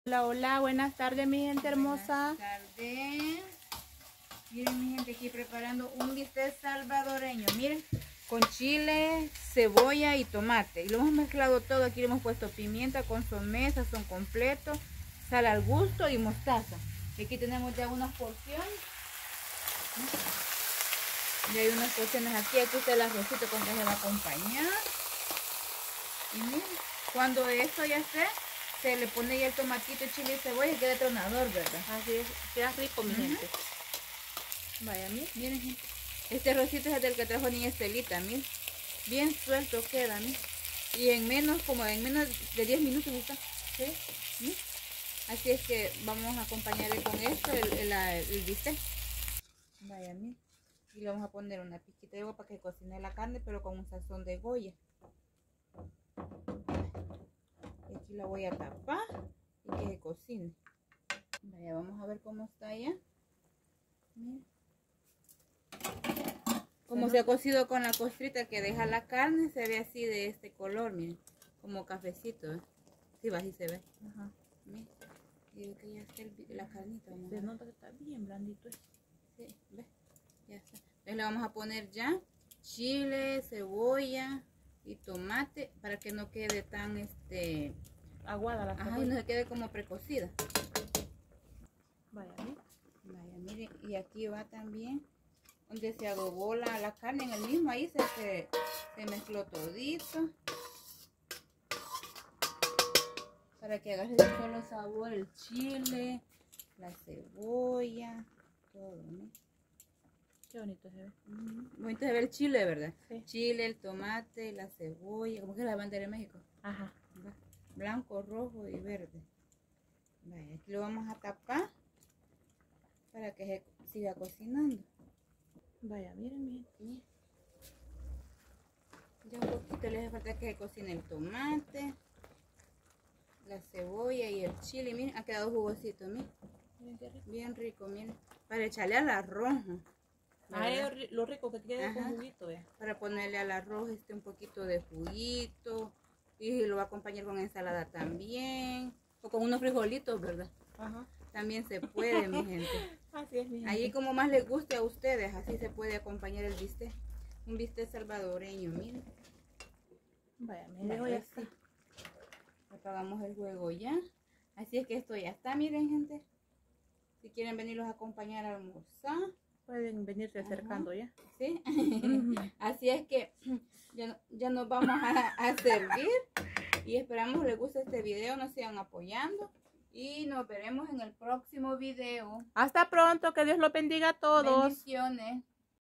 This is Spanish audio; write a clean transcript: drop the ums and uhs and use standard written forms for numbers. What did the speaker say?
Hola, hola, buenas tardes mi gente hermosa. Buenas tardes. Miren mi gente, aquí preparando un bistec salvadoreño. Miren, con chile, cebolla y tomate. Y lo hemos mezclado todo. Aquí le hemos puesto pimienta, consomé, sazón completo, sal al gusto y mostaza. Y aquí tenemos ya unas porciones. Ya hay unas porciones aquí. Aquí está el arrocito con que se va a acompañar. Y miren, cuando esto ya esté, se le pone ya el tomatito, chile y cebolla y queda tronador, ¿verdad? Así es, queda rico mi gente. Vaya, Miren gente, este arrocito es el del que trajo niña Estelita, miren. Bien suelto queda, miren. Y en menos de 10 minutos está. ¿Sí? ¿Miren? Así es que vamos a acompañarle con esto el bistec. Vaya, miren. Y le vamos a poner una pizquita de agua para que cocine la carne, pero con un sazón de Goya. Y aquí la voy a tapar y que se cocine. Vaya, vamos a ver cómo está ya. Miren. Como se ha cocido con la costrita que deja la carne, se ve así de este color, miren, como cafecito, ¿eh? Sí, va, así se ve. Ajá. Miren, y que ya está la carnita. Se nota que está bien blandito. Sí, ve, ya está. Entonces le vamos a poner ya chile, cebolla y tomate para que no quede tan Aguada la cebolla. y no se quede como precocida. Vaya, Vaya, miren, y aquí va también donde se adobó la carne en el mismo, ahí se mezcló todito para que agarre solo sabor el chile, la cebolla, todo, ¿no? qué bonito se ve. Bonito se ve el chile, ¿verdad? Sí. Chile, el tomate, la cebolla, como que es la bandera de México. Ajá. ¿Va? Blanco, rojo y verde. Vaya, aquí lo vamos a tapar para que se siga cocinando. Vaya, miren. Ya un poquito le hace falta que se cocine el tomate, la cebolla y el chile. Miren, ha quedado jugosito, miren. Miren qué rico. Bien rico, miren. Para echarle al arroz. Lo rico que queda Ajá. con juguito, vea. Para ponerle al arroz un poquito de juguito. Y lo va a acompañar con ensalada también. O con unos frijolitos, ¿verdad? Ajá. También se puede, mi gente. Así es, mi gente. Ahí como más les guste a ustedes, así se puede acompañar el bistec. Un bistec salvadoreño, miren. Vaya, miren, ya está. Apagamos el fuego ya. Así es que esto ya está, miren gente. Si quieren venirlos a acompañar a almorzar, pueden venirse acercando ya. ¿sí? Así es que ya nos vamos a servir. Y esperamos les guste este video, nos sigan apoyando. Y nos veremos en el próximo video. Hasta pronto, que Dios los bendiga a todos. Bendiciones.